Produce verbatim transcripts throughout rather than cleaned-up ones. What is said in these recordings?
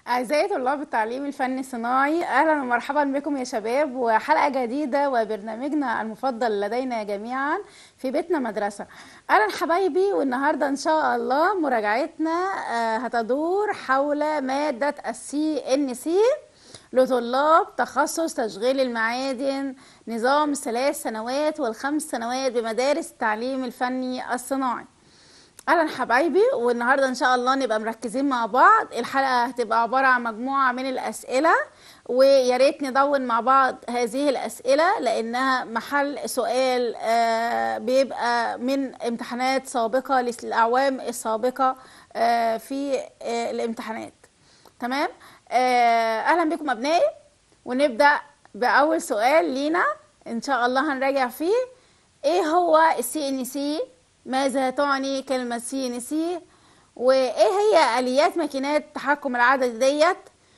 أعزائي طلاب التعليم الفني الصناعي، أهلا ومرحبا بكم يا شباب، وحلقة جديدة وبرنامجنا المفضل لدينا جميعا في بيتنا مدرسة. أهلا حبايبي، والنهاردة إن شاء الله مراجعتنا آه، هتدور حول مادة السي إن سي لطلاب تخصص تشغيل المعادن، نظام الثلاث سنوات والخمس سنوات بمدارس التعليم الفني الصناعي. اهلا حبايبي، والنهارده ان شاء الله نبقى مركزين مع بعض. الحلقه هتبقى عباره عن مجموعه من الاسئله، ويا ريت ندون مع بعض هذه الاسئله لانها محل سؤال آه بيبقى من امتحانات سابقه للاعوام السابقه آه في آه الامتحانات. تمام. آه اهلا بكم ابنائي، ونبدا باول سؤال لينا ان شاء الله هنراجع فيه. ايه هو السي ان سي؟ ماذا تعني كلمة سي ان سي؟ وايه هي اليات ماكينات التحكم العددي ديت؟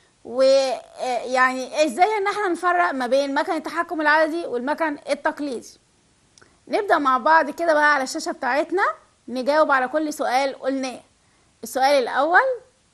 ويعني ازاي ان احنا نفرق ما بين مكن التحكم العددي والمكن التقليدي؟ نبدأ مع بعض كده بقى على الشاشة بتاعتنا نجاوب على كل سؤال قلناه. السؤال الاول: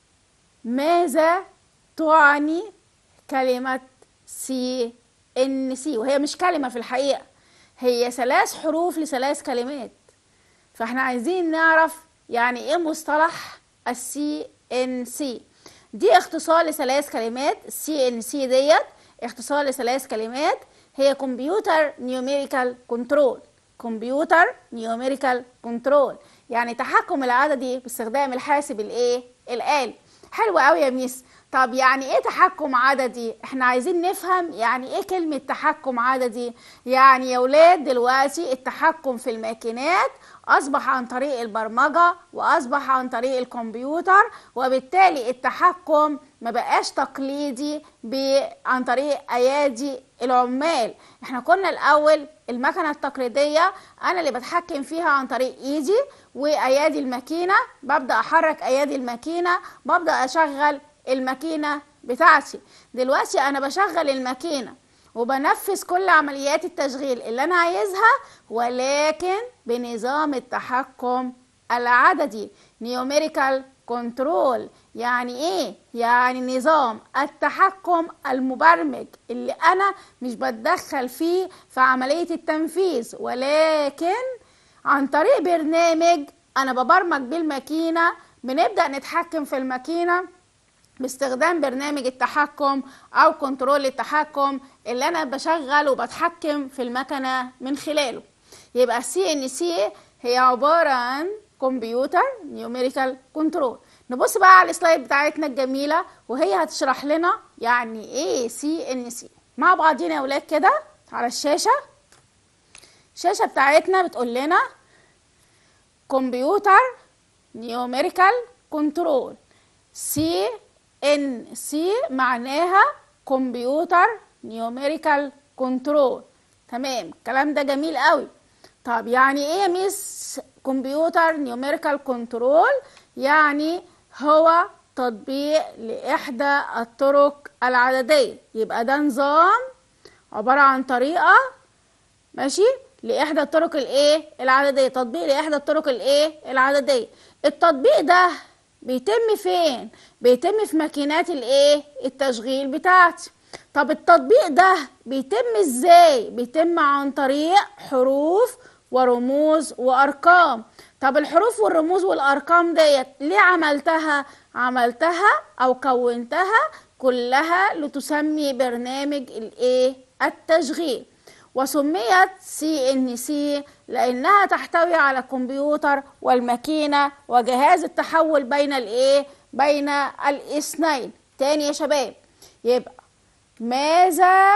ماذا تعني كلمة سي ان سي؟ وهي مش كلمة في الحقيقة، هي ثلاث حروف لثلاث كلمات، فاحنا عايزين نعرف يعني ايه مصطلح السي ان سي. دي اختصار لثلاث كلمات. السي ان سي ديت اختصار لثلاث كلمات، هي كمبيوتر نيوميريكال كنترول. كمبيوتر نيوميريكال كنترول يعني تحكم العددي باستخدام الحاسب الايه الآلي. حلو قوي يا ميس. طب يعني ايه تحكم عددي؟ احنا عايزين نفهم يعني ايه كلمة تحكم عددي. يعني يا ولاد دلوقتي التحكم في الماكينات اصبح عن طريق البرمجة واصبح عن طريق الكمبيوتر، وبالتالي التحكم ما بقاش تقليدي عن طريق ايادي العمال. احنا كنا الاول المكنة التقليدية انا اللي بتحكم فيها عن طريق ايدي وايادي الماكينة، ببدأ احرك ايادي الماكينة، ببدأ اشغل الماكينة بتاعتي. دلوقتي انا بشغل الماكينة وبنفذ كل عمليات التشغيل اللي انا عايزها، ولكن بنظام التحكم العددي نيوميريكال كنترول. يعني ايه؟ يعني نظام التحكم المبرمج اللي انا مش بتدخل فيه في عملية التنفيذ، ولكن عن طريق برنامج انا ببرمج بالماكينة. بنبدأ نتحكم في الماكينة باستخدام برنامج التحكم او كنترول التحكم اللي انا بشغل وبتحكم في المكنه من خلاله. يبقى السي ان سي هي عباره عن كمبيوتر نيوميريكال كنترول. نبص بقى على السلايد بتاعتنا الجميله وهي هتشرح لنا يعني ايه سي ان سي مع بعضينا يا ولاد كده على الشاشه. الشاشه بتاعتنا بتقول لنا كمبيوتر نيوميريكال كنترول. سي ان سي معناها كمبيوتر نيوميريكال كنترول. تمام، الكلام ده جميل قوي. طب يعني ايه يا ميس كمبيوتر نيوميريكال كنترول؟ يعني هو تطبيق لاحدى الطرق العدديه. يبقى ده نظام عباره عن طريقه ماشي لاحدى الطرق الايه العدديه، تطبيق لاحدى الطرق الايه العدديه. التطبيق ده بيتم فين؟ بيتم في ماكينات الايه التشغيل بتاعتي. طب التطبيق ده بيتم ازاي؟ بيتم عن طريق حروف ورموز وارقام. طب الحروف والرموز والارقام ديت ليه عملتها؟ عملتها او كونتها كلها لتسمي برنامج الايه التشغيل. وسميت سي ان سي لانها تحتوي على الكمبيوتر والماكينه وجهاز التحول بين الايه بين الاثنين. تاني يا شباب، يبقى ماذا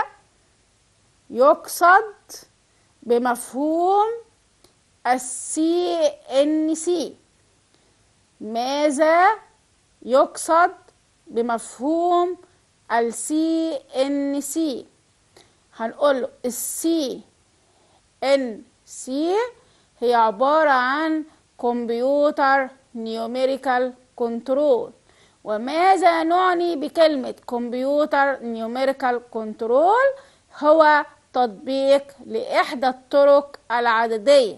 يقصد بمفهوم السي ان سي؟ ماذا يقصد بمفهوم السي ان سي؟ هنقول له السي ان سي هي عبارة عن كمبيوتر نيوميريكال كنترول. وماذا نعني بكلمة كمبيوتر نيوميريكال كنترول؟ هو تطبيق لإحدى الطرق العددية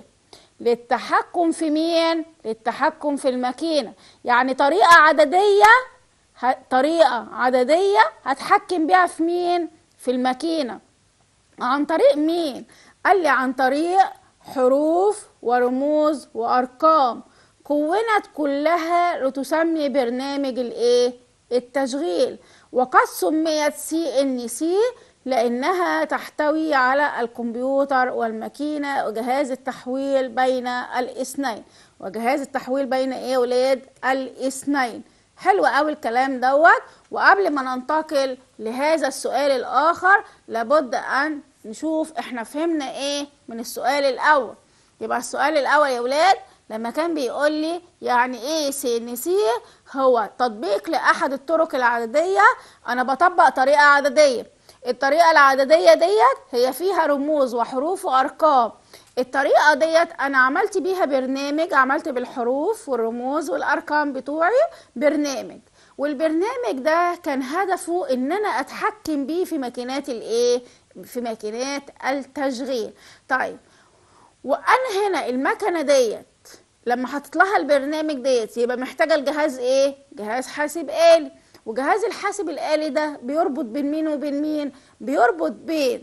للتحكم في مين؟ للتحكم في الماكينة. يعني طريقة عددية طريقة عددية هتحكم بيها في مين؟ في الماكينة. عن طريق مين؟ قال لي عن طريق حروف ورموز وأرقام كونت كلها لتسمي برنامج الايه؟ التشغيل. وقد سميت سي ان سي لأنها تحتوي على الكمبيوتر والماكينة وجهاز التحويل بين الاثنين. وجهاز التحويل بين ايه يا ولاد؟ الاثنين. حلو قوي الكلام دوت. وقبل ما ننتقل لهذا السؤال الآخر لابد أن نشوف احنا فهمنا ايه من السؤال الأول. يبقى السؤال الأول يا ولاد لما كان بيقول لي يعني ايه سي ان سي، هو تطبيق لأحد الطرق العددية. أنا بطبق طريقة عددية. الطريقة العددية ديت هي فيها رموز وحروف وأرقام. الطريقة ديت أنا عملت بيها برنامج، عملت بالحروف والرموز والأرقام بتوعي برنامج، والبرنامج ده كان هدفه إن أنا أتحكم بيه في ماكينات الإيه؟ في ماكينات التشغيل. طيب وأنا هنا المكنة ديت لما حطيت لها البرنامج ديت يبقى محتاجة الجهاز إيه؟ جهاز حاسب آلي. وجهاز الحاسب الآلي ده بيربط بين مين وبين مين؟ بيربط بين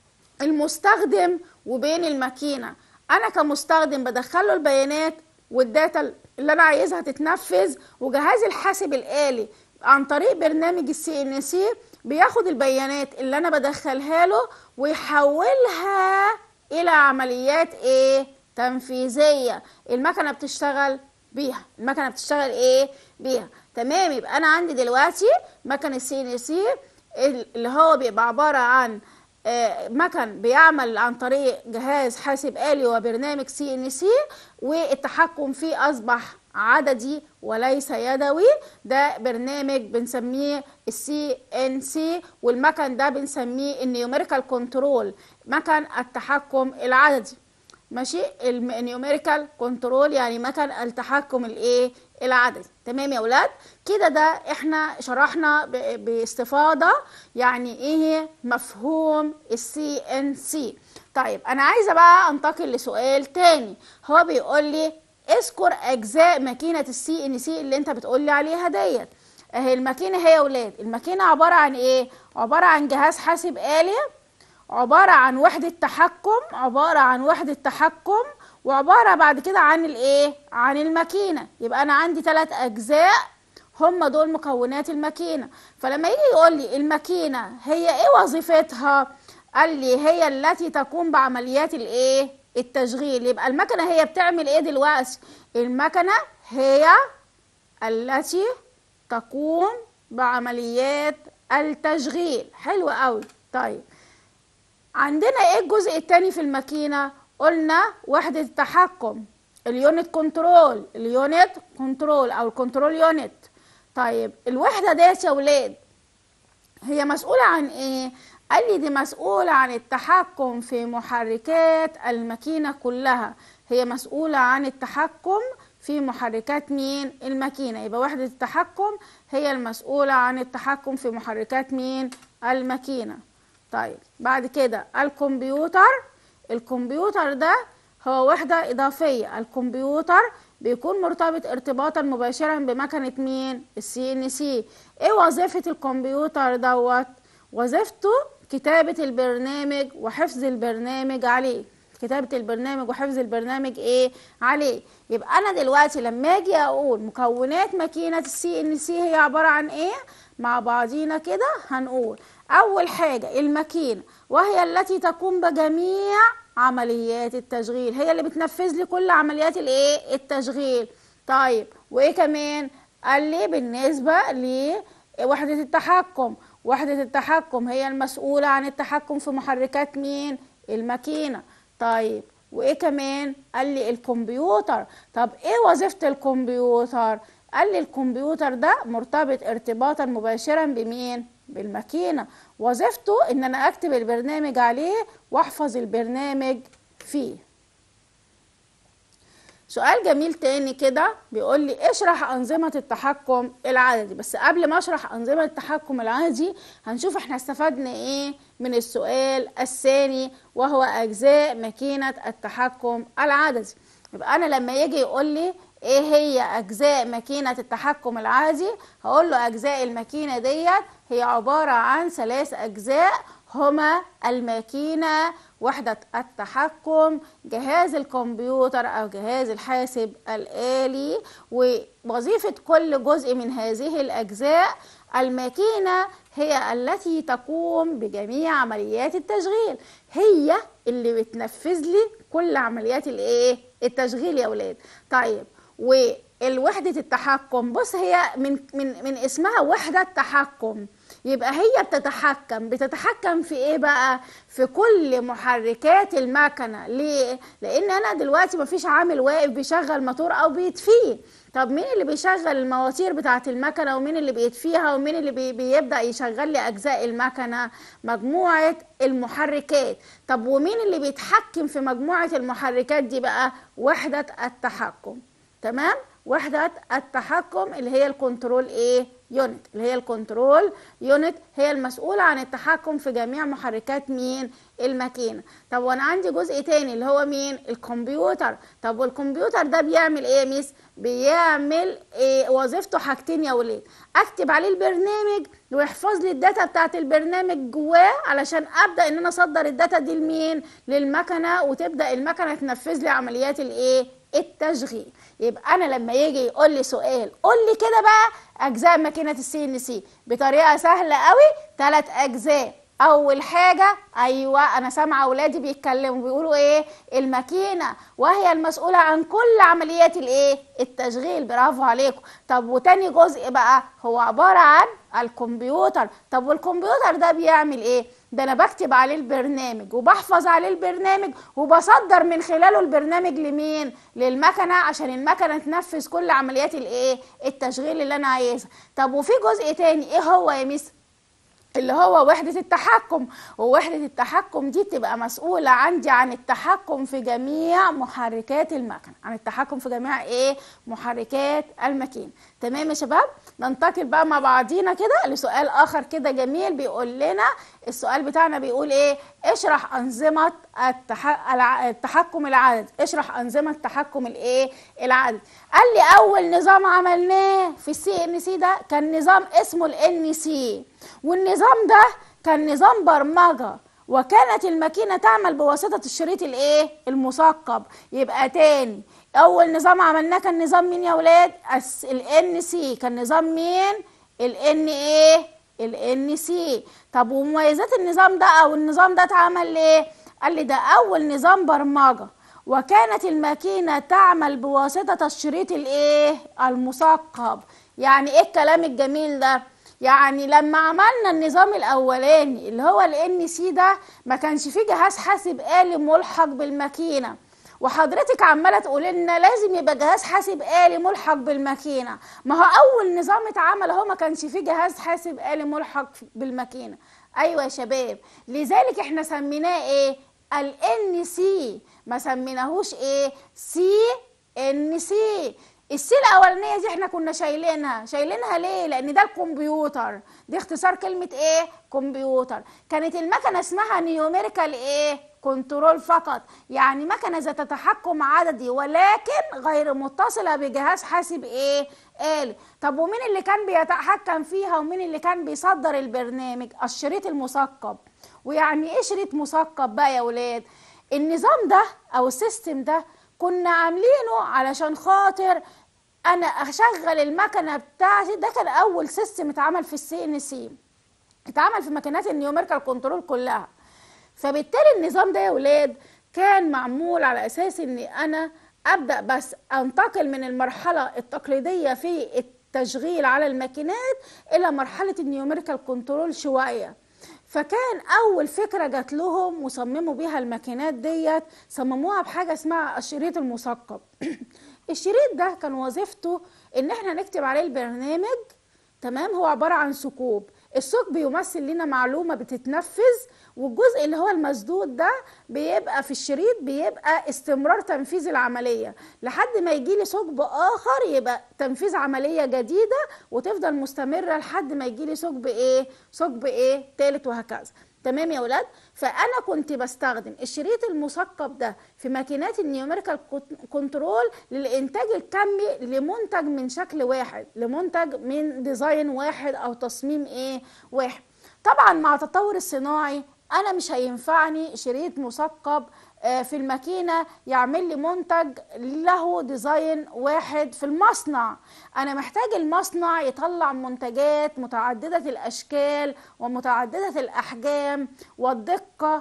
المستخدم وبين الماكينة. أنا كمستخدم بدخله البيانات والداتا اللي أنا عايزها تتنفذ، وجهاز الحاسب الآلي عن طريق برنامج السي ان سي بياخد البيانات اللي أنا بدخلها له ويحولها إلى عمليات إيه؟ تنفيذية. المكنة بتشتغل بيها. المكنة بتشتغل إيه؟ بيها. تمام. يبقى أنا عندي دلوقتي مكن السي ان سي اللي هو بيبقى عبارة عن مكن بيعمل عن طريق جهاز حاسب آلي وبرنامج سي ان سي، والتحكم فيه أصبح عددي وليس يدوي. ده برنامج بنسميه السي ان سي، والمكن ده بنسميه النيوميريكال كنترول، مكن التحكم العددي. ماشي. النيوميريكال كنترول يعني مكن التحكم الايه؟ العددي. تمام يا ولاد؟ كده ده احنا شرحنا باستفاضه يعني ايه مفهوم السي ان سي. طيب انا عايزه بقى انتقل لسؤال تاني. هو بيقول لي اذكر اجزاء ماكينه السي ان سي اللي انت بتقول لي عليها ديت. اهي الماكينه هي يا ولاد. الماكينه عباره عن ايه؟ عباره عن جهاز حاسب آلي، عبارة عن وحدة تحكم، عبارة عن وحدة تحكم، وعبارة بعد كده عن الايه؟ عن الماكينة. يبقى انا عندي ثلاث اجزاء هم دول مكونات الماكينة. فلما يجي يقول لي الماكينة هي ايه وظيفتها؟ قال لي هي التي تقوم بعمليات الايه؟ التشغيل. يبقى المكنة هي بتعمل ايه دلوقتي؟ المكنة هي التي تقوم بعمليات التشغيل. حلو قوي. طيب عندنا ايه الجزء الثاني في الماكينة؟ قلنا وحدة التحكم، اليونت كنترول، اليونت كنترول او الكنترول يونت. طيب الوحدة ديت يا ولاد هي مسؤولة عن ايه؟ قال لي دي مسؤولة عن التحكم في محركات الماكينة كلها. هي مسؤولة عن التحكم في محركات مين؟ الماكينة. يبقى وحدة التحكم هي المسؤولة عن التحكم في محركات مين؟ الماكينة. طيب بعد كده الكمبيوتر. الكمبيوتر ده هو وحدة إضافية. الكمبيوتر بيكون مرتبط ارتباطا مباشرا بمكنة مين؟ السي ان سي. ايه وظيفة الكمبيوتر دوت؟ وظيفته كتابة البرنامج وحفظ البرنامج عليه. كتابة البرنامج وحفظ البرنامج ايه؟ عليه. يبقى انا دلوقتي لما اجي اقول مكونات ماكينة السي ان سي هي عبارة عن ايه؟ مع بعضينا كده هنقول اول حاجة الماكينة وهي التي تقوم بجميع عمليات التشغيل. هي اللي بتنفذ لي كل عمليات الايه؟ التشغيل. طيب وايه كمان؟ قال لي بالنسبة لوحدة التحكم. وحدة التحكم هي المسؤولة عن التحكم في محركات مين؟ الماكينة. طيب وايه كمان؟ قال لي الكمبيوتر. طب ايه وظيفة الكمبيوتر؟ قال لي الكمبيوتر ده مرتبط ارتباطا مباشرا بمين؟ بالماكينة. وظيفته ان انا اكتب البرنامج عليه واحفظ البرنامج فيه. سؤال جميل تاني كده بيقول لي اشرح انظمة التحكم العددي. بس قبل ما اشرح انظمة التحكم العددي هنشوف احنا استفدنا ايه من السؤال الثاني وهو اجزاء ماكينة التحكم العددي. يبقى انا لما يجي يقول لي ايه هي اجزاء ماكينة التحكم العادي؟ هقول له اجزاء الماكينة ديت هي عبارة عن ثلاث اجزاء، هما الماكينة، وحدة التحكم، جهاز الكمبيوتر او جهاز الحاسب الآلي. ووظيفة كل جزء من هذه الاجزاء، الماكينة هي التي تقوم بجميع عمليات التشغيل، هي اللي بتنفذ لي كل عمليات الايه التشغيل يا ولاد. طيب والوحدة التحكم، بص هي من من من اسمها وحدة تحكم، يبقى هي بتتحكم بتتحكم في ايه بقى؟ في كل محركات المكنه. ليه؟ لان انا دلوقتي مفيش عامل واقف بيشغل موتور او بيطفيه. طب مين اللي بيشغل المواتير بتاعه المكنه ومين اللي بيطفيها ومين اللي بي بيبدا يشغل لي اجزاء المكنه؟ مجموعه المحركات. طب ومين اللي بيتحكم في مجموعه المحركات دي بقى؟ وحده التحكم. تمام؟ وحدة التحكم اللي هي الكنترول ايه يونت، اللي هي الكنترول يونت هي المسؤولة عن التحكم في جميع محركات مين؟ الماكينة. طب وانا عندي جزء تاني اللي هو مين؟ الكمبيوتر. طب والكمبيوتر ده بيعمل ايه يا ميس؟ بيعمل إيه؟ وظيفته حاجتين يا ولاد، اكتب عليه البرنامج ويحفظ لي الداتا بتاعت البرنامج جواه علشان ابدا ان انا اصدر الداتا دي لمين؟ للمكنة، وتبدا المكنة تنفذ لي عمليات الايه؟ التشغيل. يبقى انا لما يجي يقول لي سؤال قول لي كده بقى اجزاء ماكينه السي ان سي بطريقه سهله قوي، ثلاث اجزاء. اول حاجه، ايوه انا سامعه اولادي بيتكلموا بيقولوا ايه؟ الماكينه، وهي المسؤوله عن كل عمليات الايه؟ التشغيل. برافو عليكم. طب وتاني جزء بقى هو عباره عن الكمبيوتر. طب والكمبيوتر ده بيعمل ايه؟ ده انا بكتب عليه البرنامج وبحفظ عليه البرنامج وبصدر من خلاله البرنامج لمين؟ للمكنه عشان المكنه تنفذ كل عمليات الايه؟ التشغيل اللي انا عايزها. طب وفي جزء تاني ايه هو يا ميس؟ اللي هو وحدة التحكم. ووحدة التحكم دي تبقى مسؤولة عندي عن التحكم في جميع محركات المكنة، عن التحكم في جميع ايه؟ محركات الماكينة. تمام يا شباب؟ ننتقل بقى مع بعضينا كده لسؤال اخر كده جميل بيقول لنا، السؤال بتاعنا بيقول ايه؟ اشرح انظمة التح... التحكم العددي. اشرح انظمة التحكم الايه؟ العددي. قال لي اول نظام عملناه في السي ان سي ده كان نظام اسمه الان سي، والنظام ده كان نظام برمجة، وكانت الماكينة تعمل بواسطة الشريط الايه؟ المثقب. يبقى تاني، اول نظام عملناه كان نظام مين يا ولاد؟ الان سي. كان نظام مين؟ الان ايه؟ الان سي. طب ومميزات النظام ده او النظام ده اتعمل ليه؟ قال لي ده اول نظام برمجة، وكانت الماكينة تعمل بواسطة الشريط الايه؟ المثقب. يعني ايه الكلام الجميل ده؟ يعني لما عملنا النظام الاولاني اللي هو الان سي ده ما كانش فيه جهاز حاسب آلي ملحق بالماكينة، وحضرتك عماله تقول لنا لازم يبقى جهاز حاسب آلي ملحق بالماكينه. ما هو اول نظام اتعمل اهو ما كانش فيه جهاز حاسب آلي ملحق بالماكينه. ايوه يا شباب، لذلك احنا سميناه ايه؟ الان سي، ما سميناهوش ايه؟ سي ان سي. السي الاولانيه دي احنا كنا شايلينها شايلينها ليه؟ لان ده الكمبيوتر، دي اختصار كلمه ايه؟ كمبيوتر. كانت المكنه اسمها نيوميريكال ايه؟ كنترول فقط، يعني مكنه ذات تحكم عددي ولكن غير متصله بجهاز حاسب ايه؟ آلي. طب ومين اللي كان بيتحكم فيها ومين اللي كان بيصدر البرنامج؟ الشريط المثقب. ويعني ايه شريط مثقب بقى يا ولاد؟ النظام ده او السيستم ده كنا عاملينه علشان خاطر انا اشغل المكنه بتاعتي. ده كان اول سيستم اتعمل في السي ان سي، اتعمل في ماكينات النيوميريكال كنترول كلها. فبالتالي النظام ده يا ولاد كان معمول على اساس ان انا ابدا بس انتقل من المرحله التقليديه في التشغيل على الماكينات الى مرحله النيوميريكال كنترول شويه. فكان اول فكره جات لهم وصمموا بيها الماكينات ديت، صمموها بحاجه اسمها الشريط المثقب. الشريط ده كان وظيفته ان احنا نكتب عليه البرنامج. تمام؟ هو عباره عن ثقوب، الثقب بيمثل لنا معلومه بتتنفذ، والجزء اللي هو المسدود ده بيبقى في الشريط بيبقى استمرار تنفيذ العمليه لحد ما يجي لي ثقب اخر يبقى تنفيذ عمليه جديده، وتفضل مستمره لحد ما يجي لي ثقب ايه؟ ثقب ايه؟ ثالث، وهكذا. تمام يا ولاد؟ فانا كنت بستخدم الشريط المثقب ده في ماكينات النيوميريكال كنترول للانتاج الكمي لمنتج من شكل واحد، لمنتج من ديزاين واحد او تصميم ايه واحد. طبعا مع التطور الصناعي انا مش هينفعني شريط مثقب في الماكينه يعمل لي منتج له ديزاين واحد في المصنع. انا محتاج المصنع يطلع منتجات متعدده الاشكال ومتعدده الاحجام والدقه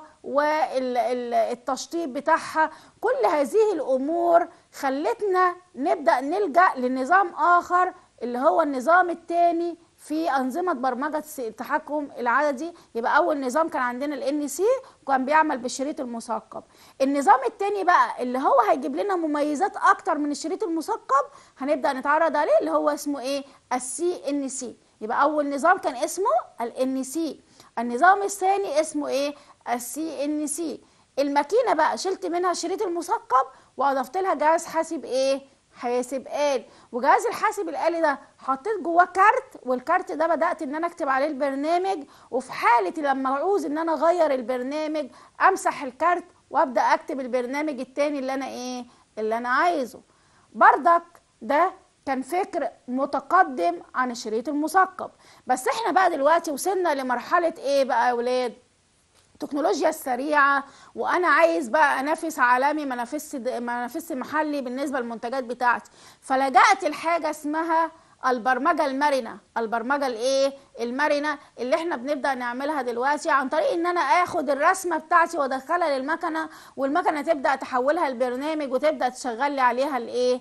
والتشطيب بتاعها. كل هذه الامور خلتنا نبدا نلجا لنظام اخر اللي هو النظام الثاني في أنظمة برمجة التحكم العددي. يبقى أول نظام كان عندنا ال إن سي وكان بيعمل بالشريط المثقب. النظام التاني بقى اللي هو هيجيب لنا مميزات أكتر من الشريط المثقب هنبدأ نتعرض عليه اللي هو اسمه إيه؟ السي إن سي. يبقى أول نظام كان اسمه ال إن سي، النظام الثاني اسمه إيه؟ السي إن سي. الماكينة بقى شلت منها الشريط المثقب وأضفت لها جهاز حاسب إيه؟ حاسب آلي. وجهاز الحاسب الآلي ده حطيت جواه كارت، والكارت ده بدأت ان انا اكتب عليه البرنامج، وفي حالة لما اعوز ان انا اغير البرنامج امسح الكارت وابدأ اكتب البرنامج التاني اللي انا ايه اللي انا عايزه. بردك ده كان فكر متقدم عن الشريط المثقب. بس احنا بقى دلوقتي وصلنا لمرحلة ايه بقى يا ولاد؟ التكنولوجيا السريعه، وانا عايز بقى انافس عالمي ما انافسش ما انافسش محلي بالنسبه للمنتجات بتاعتي. فلجأت لحاجه اسمها البرمجه المرنه. البرمجه الايه المرنه اللي احنا بنبدا نعملها دلوقتي عن طريق ان انا اخد الرسمه بتاعتي وادخلها للمكنه، والمكنه تبدا تحولها لبرنامج وتبدا تشغل لي عليها الايه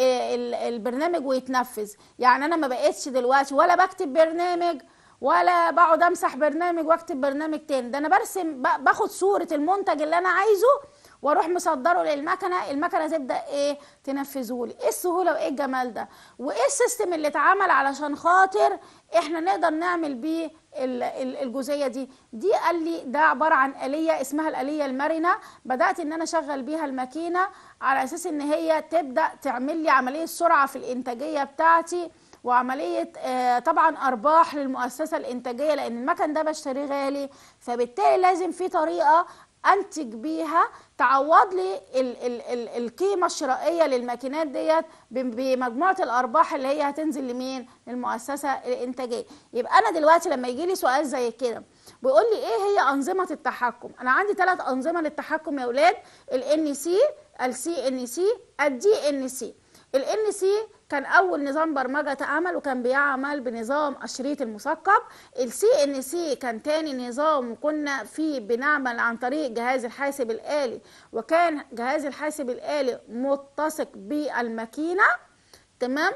البرنامج ويتنفذ. يعني انا ما بقتش دلوقتي ولا بكتب برنامج ولا بقعد امسح برنامج واكتب برنامج تاني، ده انا برسم باخد صورة المنتج اللي انا عايزه واروح مصدره للمكنه، المكنه تبدا ايه تنفذه لي. ايه السهوله وايه الجمال ده؟ وايه السيستم اللي اتعمل علشان خاطر احنا نقدر نعمل بيه الجزئيه دي؟ دي قال لي ده عباره عن آلية اسمها الآلية المرنه. بدات ان انا اشغل بيها الماكينه على اساس ان هي تبدا تعمل لي عمليه سرعه في الانتاجيه بتاعتي، وعمليه آه طبعا ارباح للمؤسسه الانتاجيه، لان المكن ده بشتريه غالي، فبالتالي لازم في طريقه انتج بيها تعوض لي ال ال ال القيمه الشرائيه للماكينات ديت بمجموعه الارباح اللي هي هتنزل لمين؟ للمؤسسه الانتاجيه. يبقى انا دلوقتي لما يجي لي سؤال زي كده بيقول لي ايه هي انظمه التحكم؟ انا عندي ثلاث انظمه للتحكم يا اولاد: ال إن سي، ال سي إن سي، ال دي إن سي. ال إن سي كان اول نظام برمجه اتعمل وكان بيعمل بنظام الشريط المثقب. السي ان سي كان تاني نظام وكنا فيه بنعمل عن طريق جهاز الحاسب الآلي، وكان جهاز الحاسب الآلي متصق بالماكينه، تمام؟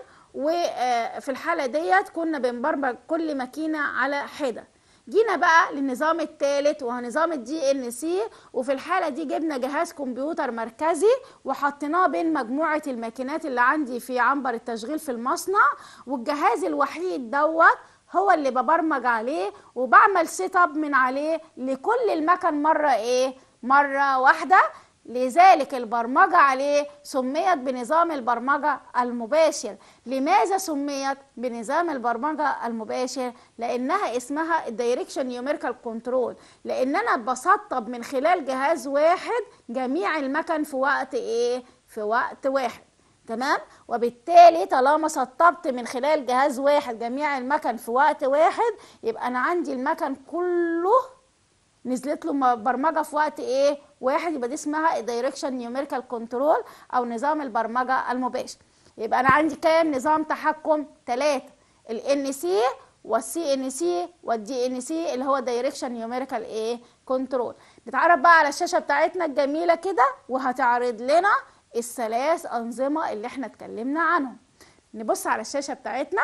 وفي الحاله ديت كنا بنبرمج كل ماكينه على حده. جينا بقى للنظام الثالث وهو نظام الدي ان سي، وفي الحاله دي جبنا جهاز كمبيوتر مركزي وحطيناه بين مجموعه الماكينات اللي عندي في عنبر التشغيل في المصنع، والجهاز الوحيد دوت هو اللي ببرمج عليه وبعمل سيت اب من عليه لكل المكن مره ايه مره واحده. لذلك البرمجة عليه سميت بنظام البرمجة المباشر. لماذا سميت بنظام البرمجة المباشر؟ لأنها اسمها الدايركشن نيوميريكال كنترول، لأن أنا بسطب من خلال جهاز واحد جميع المكن في وقت إيه؟ في وقت واحد، تمام؟ وبالتالي طالما سطبت من خلال جهاز واحد جميع المكن في وقت واحد، يبقى أنا عندي المكن كله نزلت له برمجه في وقت ايه واحد. يبقى دي اسمها الدايركشن نيوميريكال كنترول او نظام البرمجه المباشر. يبقى انا عندي كام نظام تحكم؟ ثلاثه: ال إن سي والسي إن سي والدي إن سي اللي هو دايركشن نيوميريكال ايه كنترول. نتعرف بقى على الشاشه بتاعتنا الجميله كده وهتعرض لنا الثلاث انظمه اللي احنا اتكلمنا عنهم. نبص على الشاشه بتاعتنا.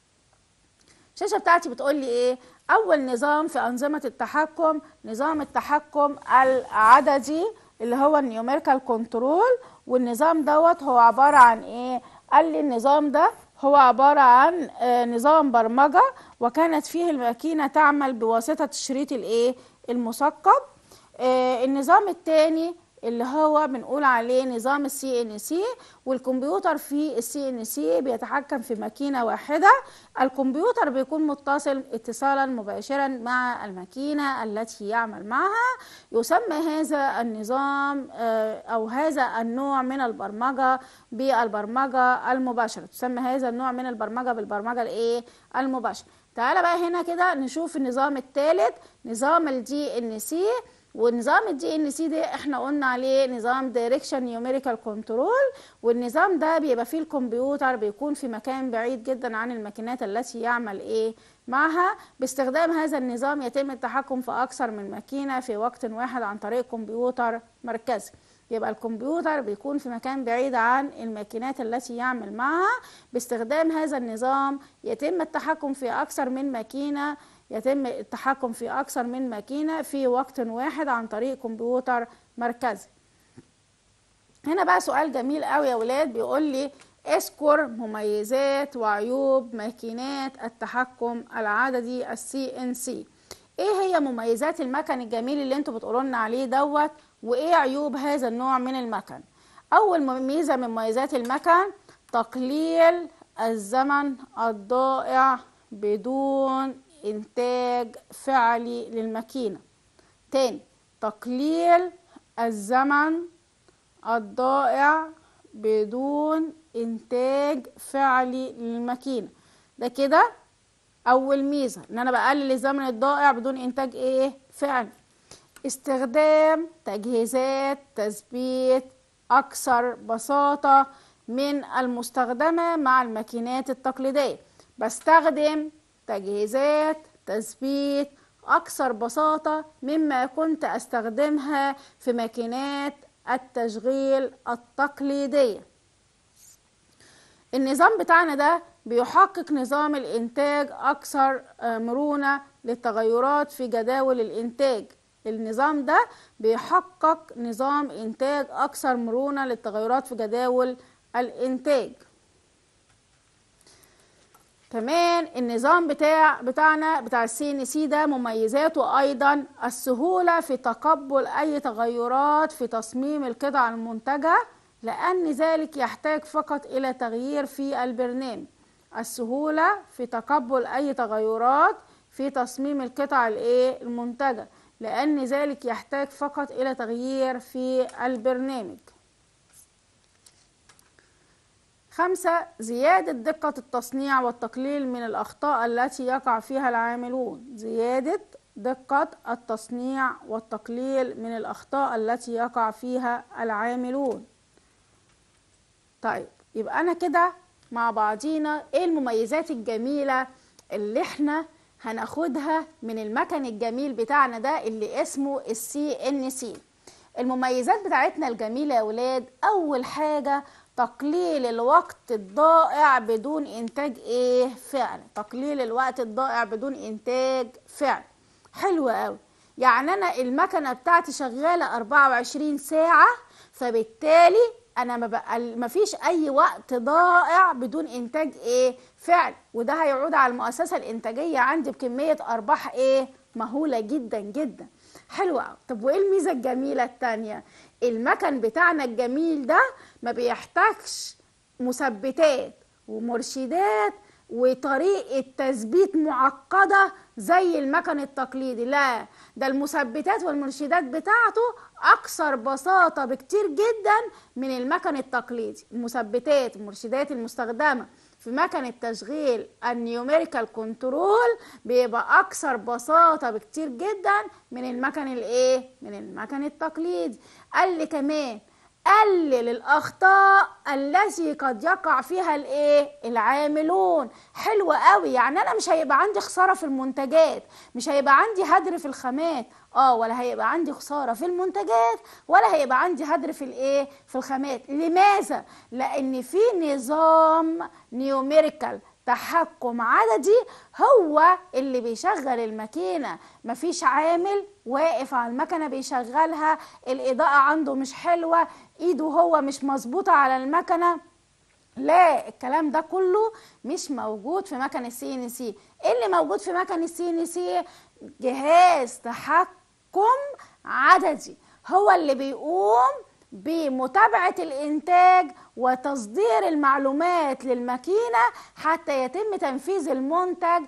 الشاشه بتاعتي بتقول لي ايه؟ اول نظام في انظمه التحكم نظام التحكم العددي اللي هو النيوميريكال كنترول. والنظام دوت هو عباره عن ايه؟ قال لي النظام ده هو عباره عن آه نظام برمجه وكانت فيه الماكينه تعمل بواسطه الشريط الايه المثقب. آه النظام الثاني اللي هو بنقول عليه نظام السي ان سي. والكمبيوتر في السي ان سي بيتحكم في ماكينة واحدة. الكمبيوتر بيكون متصل اتصالا مباشرا مع الماكينة التي يعمل معها. يسمى هذا النظام او هذا النوع من البرمجة بالبرمجة المباشرة. تسمى هذا النوع من البرمجة بالبرمجة الايه المباشرة. تعالى بقى هنا كده نشوف النظام الثالث، نظام الدي ان سي. ونظام الدي ان سي ده احنا قلنا عليه نظام دايركشن نيوميريكال كنترول. والنظام ده بيبقى فيه الكمبيوتر بيكون في مكان بعيد جدا عن الماكينات التي يعمل ايه معها. باستخدام هذا النظام يتم التحكم في اكثر من ماكينة في وقت واحد عن طريق كمبيوتر مركزي. يبقى الكمبيوتر بيكون في مكان بعيد عن الماكينات التي يعمل معها. باستخدام هذا النظام يتم التحكم في اكثر من ماكينة يتم التحكم في أكثر من ماكينة في وقت واحد عن طريق كمبيوتر مركزي. هنا بقى سؤال جميل قوي يا ولاد، بيقول لي اذكر مميزات وعيوب ماكينات التحكم العددي السي ان سي. ايه هي مميزات المكن الجميل اللي انتوا بتقولوا لنا عليه دوت، وايه عيوب هذا النوع من المكن؟ اول ميزة من مميزات المكن تقليل الزمن الضائع بدون إنتاج فعلي للماكينة. تاني، تقليل الزمن الضائع بدون إنتاج فعلي للماكينة. ده كده أول ميزة، إن أنا بقلل الزمن الضائع بدون إنتاج إيه فعلي. استخدام تجهيزات تثبيت أكثر بساطة من المستخدمة مع الماكينات التقليدية. بستخدم تجهيزات تثبيت أكثر بساطة مما كنت أستخدمها في ماكينات التشغيل التقليدية. النظام بتاعنا ده بيحقق نظام الإنتاج أكثر مرونة للتغيرات في جداول الإنتاج. النظام ده بيحقق نظام إنتاج أكثر مرونة للتغيرات في جداول الإنتاج. كمان النظام بتاع بتاعنا بتاع السي ان سي ده مميزاته ايضا السهولة في تقبل اي تغيرات في تصميم القطع المنتجة، لان ذلك يحتاج فقط الى تغيير في البرنامج. السهولة في تقبل اي تغيرات في تصميم القطع الايه المنتجة، لان ذلك يحتاج فقط الى تغيير في البرنامج. خمسة، زيادة دقة التصنيع والتقليل من الأخطاء التي يقع فيها العاملون. زيادة دقة التصنيع والتقليل من الأخطاء التي يقع فيها العاملون. طيب يبقى أنا كده مع بعضينا إيه المميزات الجميلة اللي إحنا هناخدها من المكن الجميل بتاعنا ده اللي اسمه السي ان سي. المميزات بتاعتنا الجميلة يا ولاد، أول حاجة تقليل الوقت الضائع بدون انتاج ايه فعل. تقليل الوقت الضائع بدون انتاج فعل حلو قوي. يعني انا المكنه بتاعتي شغاله أربعة وعشرين ساعه، فبالتالي انا ما بقى ما فيش اي وقت ضائع بدون انتاج ايه فعل، وده هيعود على المؤسسه الانتاجيه عندي بكميه ارباح ايه مهوله جدا جدا. حلوة قوي. طب وايه الميزه الجميله الثانيه؟ المكن بتاعنا الجميل ده ما بيحتاجش مثبتات ومرشدات وطريقه تثبيت معقده زي المكن التقليدي. لا، ده المثبتات والمرشدات بتاعته اكثر بساطه بكتير جدا من المكن التقليدي. المثبتات والمرشدات المستخدمه في مكن التشغيل النيوميريكال كنترول بيبقى اكثر بساطه بكتير جدا من المكن الايه من المكن التقليدي. قال لي كمان قلل الاخطاء التي قد يقع فيها الايه العاملون. حلو قوي. يعني انا مش هيبقى عندي خساره في المنتجات، مش هيبقى عندي هدر في الخامات، اه ولا هيبقى عندي خساره في المنتجات، ولا هيبقى عندي هدر في الايه في الخامات. لماذا؟ لان في نظام نيوميريكال تحكم عددي هو اللي بيشغل الماكينه. مفيش عامل واقف على المكنه بيشغلها، الاضاءه عنده مش حلوه، ايده هو مش مظبوطه على المكنه. لا، الكلام ده كله مش موجود في مكن السي ان سي. ايه اللي موجود في مكن السي ان سي؟ جهاز تحكم عددي هو اللي بيقوم بمتابعة الإنتاج وتصدير المعلومات للماكينة حتى يتم تنفيذ المنتج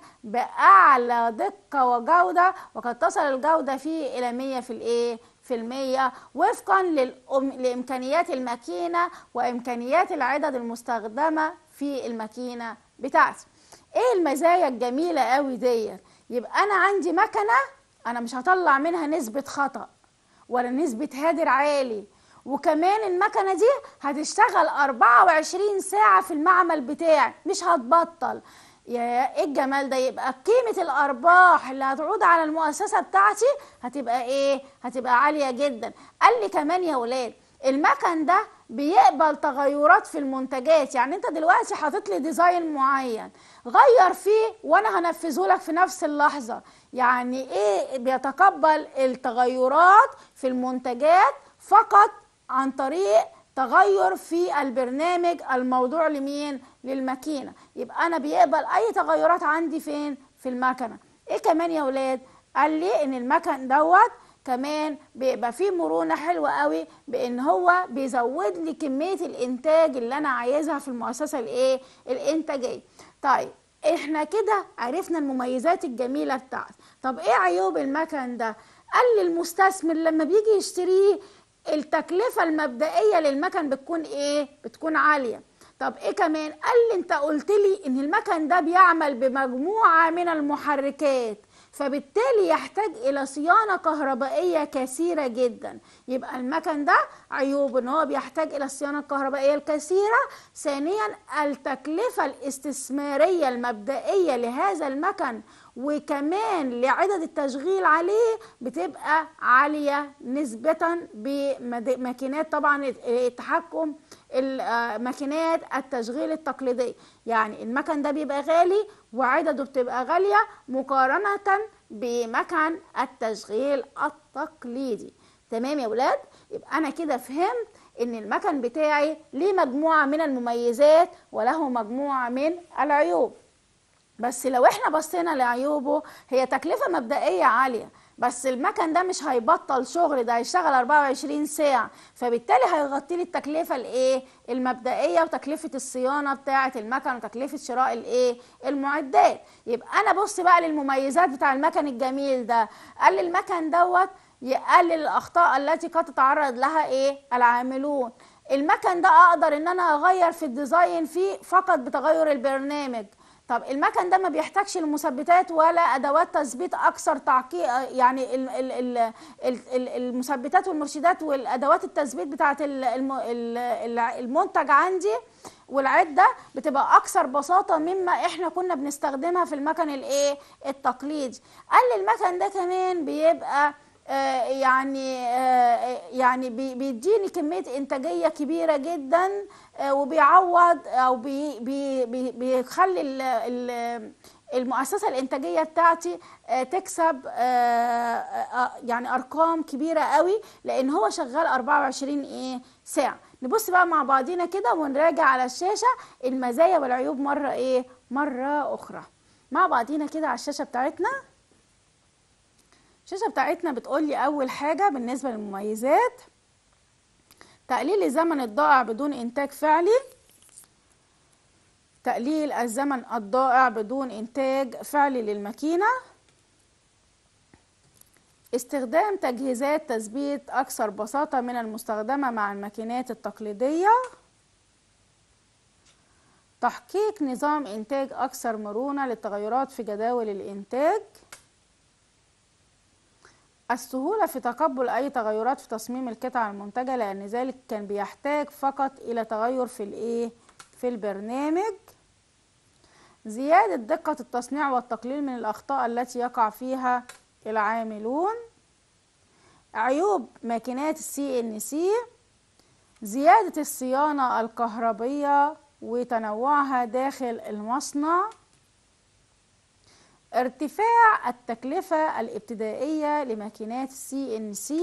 بأعلى دقة وجودة، وقد تصل الجودة فيه إلى مية في الإيه؟ في المية، وفقا للأم... لإمكانيات الماكينة وإمكانيات العدد المستخدمة في الماكينة بتاعتي. إيه المزايا الجميلة قوي دي؟ يبقى أنا عندي مكنة أنا مش هطلع منها نسبة خطأ ولا نسبة هدر عالي، وكمان المكنة دي هتشتغل أربعة وعشرين ساعة في المعمل بتاعي مش هتبطل. يا ايه الجمال ده! يبقى قيمة الأرباح اللي هتعود على المؤسسة بتاعتي هتبقى ايه؟ هتبقى عالية جدا. قال لي كمان يا ولاد المكن ده بيقبل تغيرات في المنتجات، يعني انت دلوقتي حاطط لي ديزاين معين غير فيه وانا هنفذه لك في نفس اللحظة. يعني ايه بيتقبل التغيرات في المنتجات فقط عن طريق تغير في البرنامج الموضوع لمين؟ للماكينة. يبقى انا بيقبل اي تغيرات عندي فين؟ في المكنة. ايه كمان يا ولاد؟ قال لي ان المكن دوت كمان بيبقى فيه مرونة حلوة قوي، بان هو بيزود لي كمية الانتاج اللي انا عايزها في المؤسسة الايه؟ الانتاجية. طيب احنا كده عرفنا المميزات الجميلة بتاعته. طب ايه عيوب المكن ده؟ قال لي المستثمر لما بيجي يشتريه التكلفة المبدئية للمكن بتكون ايه؟ بتكون عالية. طب ايه كمان؟ قال لي انت قلت لي ان المكن ده بيعمل بمجموعة من المحركات، فبالتالي يحتاج الى صيانة كهربائية كثيرة جدا. يبقى المكن ده عيوب ان هو بيحتاج الى الصيانة الكهربائية الكثيرة. ثانيا التكلفة الاستثمارية المبدئية لهذا المكن وكمان لعدد التشغيل عليه بتبقى عالية نسبة بماكينات طبعا التحكم ماكينات التشغيل التقليدية. يعني المكن ده بيبقى غالي وعدده بتبقى غالية مقارنة بمكن التشغيل التقليدي. تمام يا ولاد؟ يبقى أنا كده فهمت إن المكن بتاعي ليه مجموعة من المميزات وله مجموعة من العيوب. بس لو احنا بصينا لعيوبه هي تكلفة مبدئية عالية، بس المكن ده مش هيبطل شغل، ده هيشتغل أربعة وعشرين ساعة، فبالتالي هيغطي لي التكلفة الايه؟ المبدئية وتكلفة الصيانة بتاعة المكن وتكلفة شراء الايه؟ المعدات. يبقى انا بص بقى للمميزات بتاع المكن الجميل ده. قال لي المكن دوت يقلل الاخطاء التي قد تتعرض لها ايه؟ العاملون. المكن ده اقدر ان انا اغير في الديزاين فيه فقط بتغير البرنامج. طب المكن ده ما بيحتاجش المثبتات ولا ادوات تثبيت اكثر تعقيد، يعني ال ال ال ال المثبتات والمرشدات والادوات التثبيت بتاعه المنتج عندي والعده بتبقى اكثر بساطه مما احنا كنا بنستخدمها في المكن الايه؟ التقليدي. قال لي المكن ده كمان بيبقى آه يعني آه يعني بيديني كميه انتاجيه كبيره جدا، آه وبيعوض او بي بي بي بيخلي ال ال المؤسسه الانتاجيه بتاعتي آه تكسب آه آه يعني ارقام كبيره قوي لان هو شغال أربعة وعشرين ايه ساعه. نبص بقى مع بعضينا كده ونراجع على الشاشه المزايا والعيوب مره ايه؟ مره اخرى مع بعضينا كده على الشاشه بتاعتنا. الشاشة بتاعتنا بتقول لي أول حاجة بالنسبة للمميزات: تقليل الزمن الضائع بدون إنتاج فعلي. تقليل الزمن الضائع بدون إنتاج فعلي للماكينة. استخدام تجهيزات تثبيت أكثر بساطة من المستخدمة مع الماكينات التقليدية. تحقيق نظام إنتاج أكثر مرونة للتغيرات في جداول الإنتاج. السهولة في تقبل أي تغيرات في تصميم القطع المنتجة لأن ذلك كان بيحتاج فقط إلى تغير في الإيه؟ في البرنامج. زيادة دقة التصنيع والتقليل من الأخطاء التي يقع فيها العاملون. عيوب ماكينات السي إن سي: زيادة الصيانة الكهربية وتنوعها داخل المصنع. ارتفاع التكلفة الابتدائية لماكينات السي إن سي.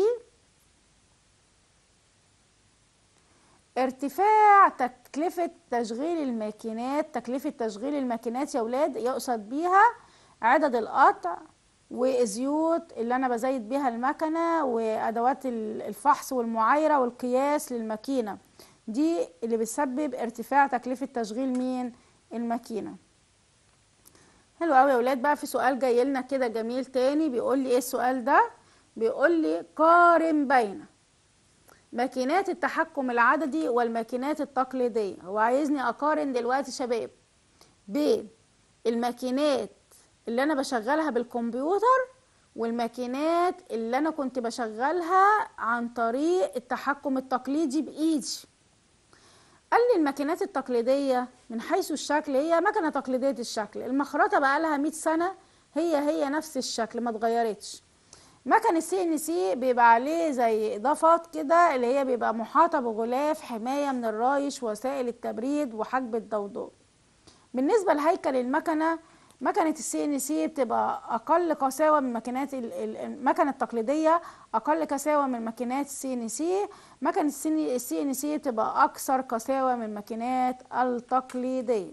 ارتفاع تكلفة تشغيل الماكينات. تكلفة تشغيل الماكينات يا ولاد يقصد بيها عدد القطع وزيوت اللي انا بزيد بيها المكنه، وادوات الفحص والمعايره والقياس للماكينه. دي اللي بتسبب ارتفاع تكلفه تشغيل مين؟ الماكينه. حلو قوي يا ولاد. بقى في سؤال جاي لنا كده جميل تاني، بيقول لي ايه السؤال ده؟ بيقول لي قارن بين ماكينات التحكم العددي والماكينات التقليديه. هو عايزني اقارن دلوقتي شباب بين الماكينات اللي انا بشغلها بالكمبيوتر والماكينات اللي انا كنت بشغلها عن طريق التحكم التقليدي بايدي. قال لي الماكينات التقليديه من حيث الشكل هي مكنه تقليديه الشكل، المخرطه بقى لها مئة سنه هي هي نفس الشكل ما اتغيرتش. مكن السي ان سي بيبقى عليه زي اضافات كده اللي هي بيبقى محاطه بغلاف حمايه من الرايش وسائل التبريد وحجب الضوضاء. بالنسبه لهيكل المكنه، مكنه السي ان سي بتبقى اقل قساوه من ماكينات المكنه التقليديه، اقل قساوه من ماكينات السي ان سي. مكنه السي ان سي بتبقى اكثر قساوه من الماكينات التقليديه.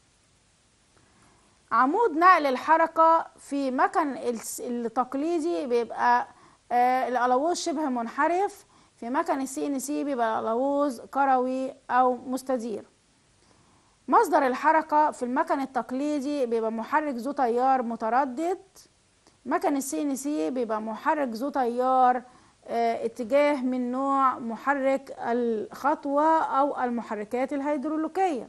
عمود نقل الحركه في مكن التقليدي بيبقى آه الالوز شبه منحرف، في مكن السي ان سي بيبقى الالوز كروي او مستدير. مصدر الحركة في المكن التقليدي بيبقى محرك ذو تيار متردد، مكن السي ان سي بيبقى محرك ذو تيار اه اتجاه من نوع محرك الخطوة او المحركات الهيدروليكية.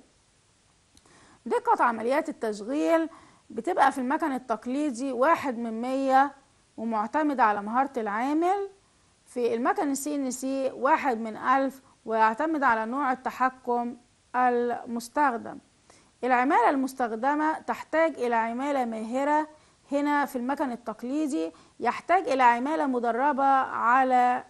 دقة عمليات التشغيل بتبقى في المكن التقليدي واحد من مية ومعتمد على مهارة العامل، في المكن السي ان سي واحد من ألف ويعتمد على نوع التحكم المستخدم. العمالة المستخدمة تحتاج إلى عمالة ماهرة، هنا في المكن التقليدي يحتاج إلى عمالة مدربة على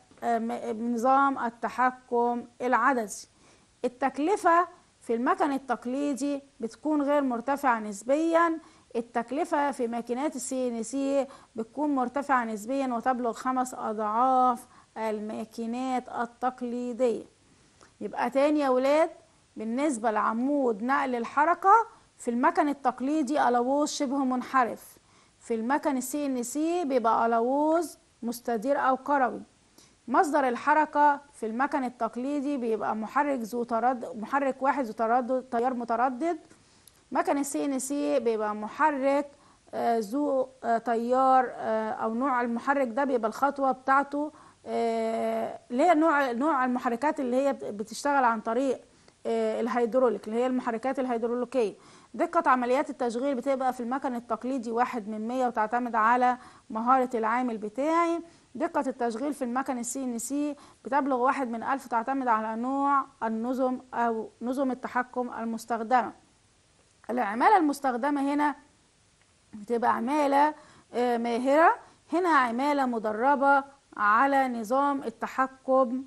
نظام التحكم العددي. التكلفة في المكن التقليدي بتكون غير مرتفعة نسبيا، التكلفة في ماكينات السي ان سي بتكون مرتفعة نسبيا وتبلغ خمس أضعاف الماكينات التقليدية. يبقى تاني يا ولاد، بالنسبة لعمود نقل الحركة في المكن التقليدي ألوز شبه منحرف، في المكن السي ان سي بيبقى ألوز مستدير أو كروي. مصدر الحركة في المكن التقليدي بيبقى محرك ذو تردد، محرك واحد ذو تردد تيار متردد. مكن السي ان سي بيبقى محرك آه ذو آه تيار آه او نوع المحرك ده بيبقى الخطوة بتاعته آه اللي هي نوع نوع المحركات اللي هي بتشتغل عن طريق آه الهيدروليك، اللي هي المحركات الهيدروليكية. دقة عمليات التشغيل بتبقى في المكن التقليدي واحد من مية وتعتمد على مهارة العامل بتاعي. دقة التشغيل في المكن السي ان سي بتبلغ واحد من ألف وتعتمد على نوع النظم أو نظم التحكم المستخدمة. العمالة المستخدمة هنا بتبقى عمالة ماهرة، هنا عمالة مدربة على نظام التحكم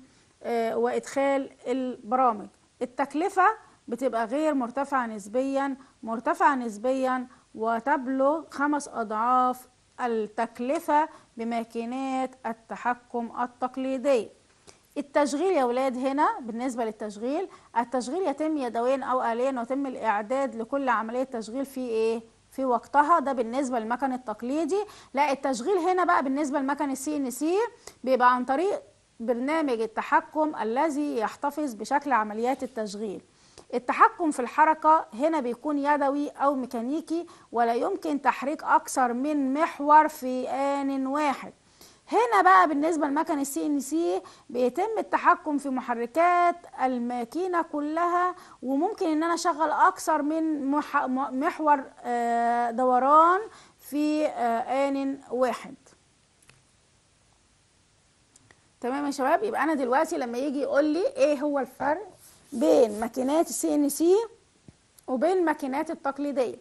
وإدخال البرامج. التكلفة بتبقى غير مرتفعة نسبيا، مرتفعة نسبيا وتبلغ خمس أضعاف التكلفة بماكينات التحكم التقليدية. التشغيل يا ولاد هنا بالنسبة للتشغيل، التشغيل يتم يدويا أو آليا ويتم الإعداد لكل عملية تشغيل في إيه؟ في وقتها. ده بالنسبة للمكن التقليدي. لا، التشغيل هنا بقى بالنسبة لمكن السي ان سي بيبقى عن طريق برنامج التحكم الذي يحتفظ بشكل عمليات التشغيل. التحكم في الحركة هنا بيكون يدوي أو ميكانيكي، ولا يمكن تحريك أكثر من محور في آن واحد. هنا بقى بالنسبة لمكن السي ان سي بيتم التحكم في محركات الماكينة كلها، وممكن ان انا اشغل اكثر من محور دوران في آن واحد. تمام يا شباب؟ يبقى انا دلوقتي لما يجي يقول لي ايه هو الفرق بين ماكينات السي ان سي وبين الماكينات التقليدية،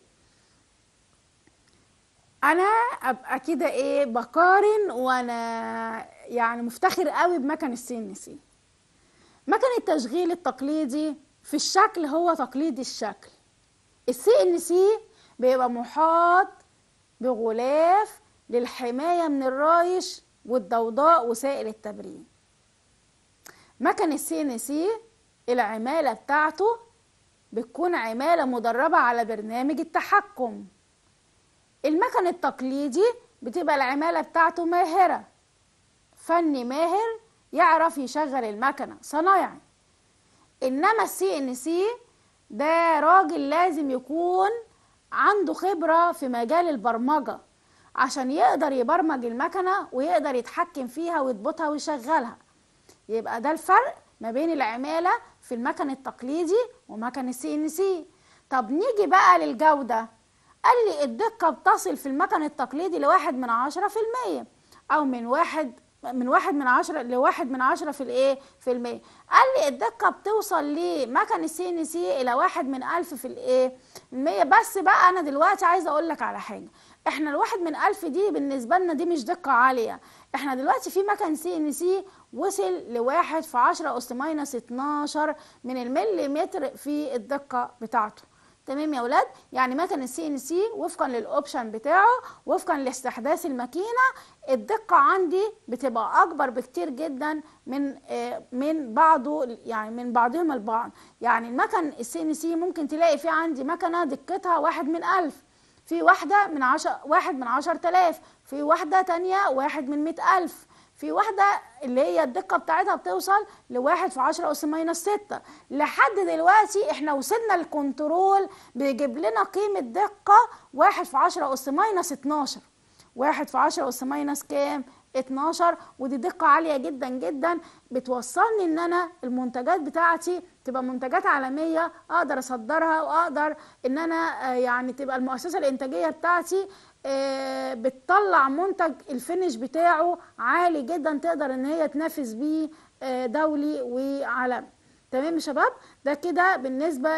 انا ابقى كده ايه بقارن، وانا يعني مفتخر قوي بمكن السي ان سي. مكن التشغيل التقليدي في الشكل هو تقليدي الشكل. السي ان سي بيبقى محاط بغلاف للحماية من الرايش والضوضاء وسائل التبريد. مكن السي ان سي العمالة بتاعته بتكون عمالة مدربة على برنامج التحكم. المكن التقليدي بتبقى العمالة بتاعته ماهرة، فني ماهر يعرف يشغل المكنة، صنايعي. انما السي ان سي ده راجل لازم يكون عنده خبرة في مجال البرمجة عشان يقدر يبرمج المكنة ويقدر يتحكم فيها ويضبطها ويشغلها. يبقى ده الفرق ما بين العمالة في المكن التقليدي ومكن السي ان سي. طب نيجي بقى للجودة. قال لي الدقة بتصل في المكن التقليدي لواحد من عشرة في المية، او من واحد من واحد من عشرة لواحد من عشرة في الايه في المية. قال لي الدقة بتوصل لمكن السي ان سي الى واحد من الف في الايه المية. بس بقى انا دلوقتي عايزة اقول لك على حاجة، احنا الواحد من الف دي بالنسبة لنا دي مش دقة عالية. احنا دلوقتي في مكن سي ان سي وصل لواحد في عشرة اس ماينس اتناشر من المليمتر في الدقة بتاعته. تمام يا ولاد؟ يعني مكن السي ان سي وفقا للاوبشن بتاعه، وفقا لاستحداث الماكينه، الدقه عندي بتبقى اكبر بكتير جدا من آه من بعضه، يعني من بعضهم البعض. يعني المكن السي ان سي ممكن تلاقي في عندي مكنه دقتها واحد من الف، في واحده من عشر واحد من عشر تلاف، في واحده تانية واحد من مئة الف، في واحدة اللي هي الدقة بتاعتها بتوصل لواحد في عشرة أس ماينس ستة. لحد دلوقتي احنا وصلنا الكنترول بيجيب لنا قيمة دقة واحد في عشرة أس ماينس اتناشر. واحد في عشرة أس ماينس كام؟ اتناشر. ودي دقة عالية جدا جدا، بتوصلني ان انا المنتجات بتاعتي تبقى منتجات عالمية اقدر اصدرها، واقدر ان انا يعني تبقى المؤسسة الانتاجية بتاعتي بتطلع منتج الفينش بتاعه عالي جدا، تقدر ان هي تنافس بيه دولي وعالمي. تمام يا شباب؟ ده كده بالنسبه